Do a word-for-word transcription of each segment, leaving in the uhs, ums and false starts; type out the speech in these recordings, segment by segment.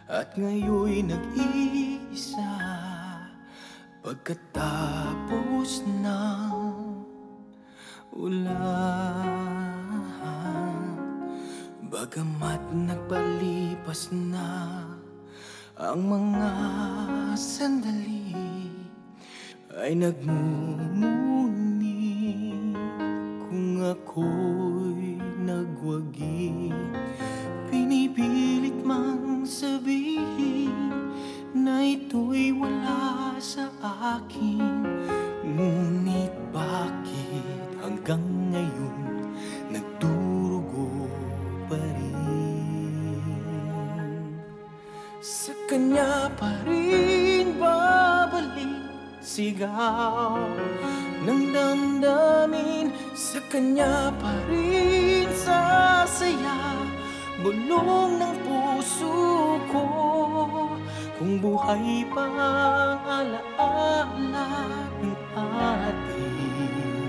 At ngayon'y nag-iisa pagkatapos ng ulan. Bagamat nagpalipas na ang mga sandali, ay nagmumuni kung ako'y nagwagi. Pinipilit mang sabihin na ito'y wala sa akin, ngunit bakit hanggang ngayon nagdurugo pa rin? Sa kanya pa rin babalik sigaw ng damdamin, sa kanya pa rin sasaya bulong ng puso ko. Kung buhay pa ang alaala ng ating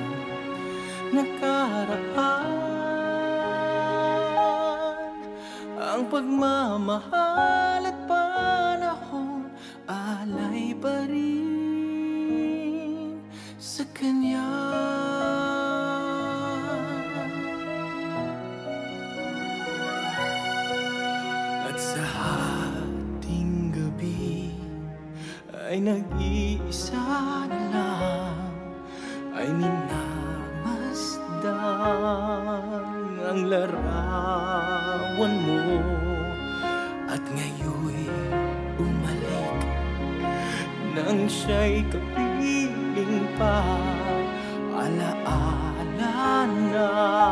nakaraan, ang pagmamahal at panahon alay pa rin sa kanya. At sa hating gabi ay nag-iisa na lang, ay minamasdan ang larawan mo. At ngayon'y umalik nang siya'y kapiling pa, alaala na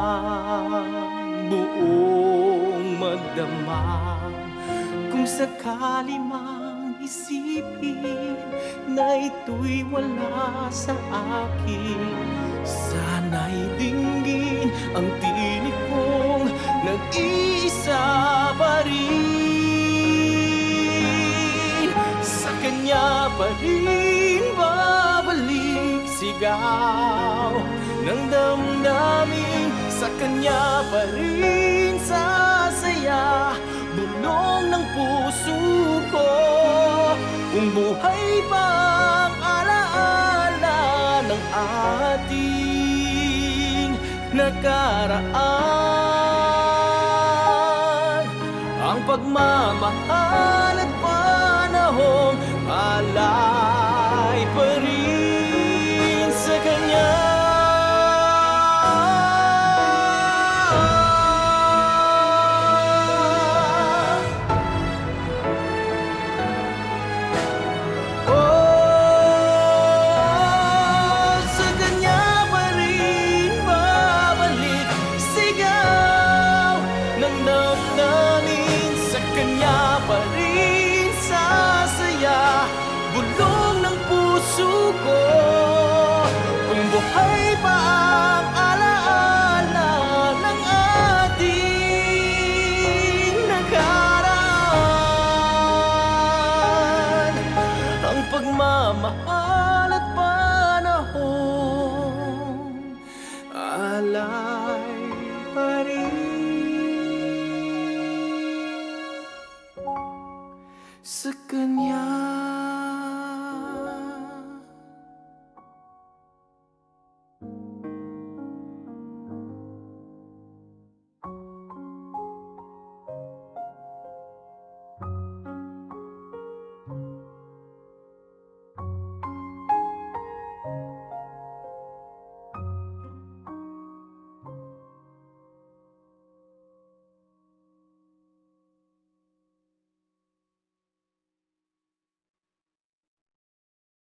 buong magdamag. Kung sakali mang isipin na ito'y wala sa akin, sana'y dinggin ang tinig kong nag-iisa pa rin. Sa kanya pa rin babalik sigaw ng damdamin, sa kanya pa rin sasaya bulong ng puso ko. Kung buhay pa ang alaala ng ating nakaraan, ang pagmamahal at panahon alay pa rin sa kanya. Bulong ng puso ko, kung buhay pa ang alaala ng ating nakaraan, ang pagmamahal at panahon alay pa rin sa kanya.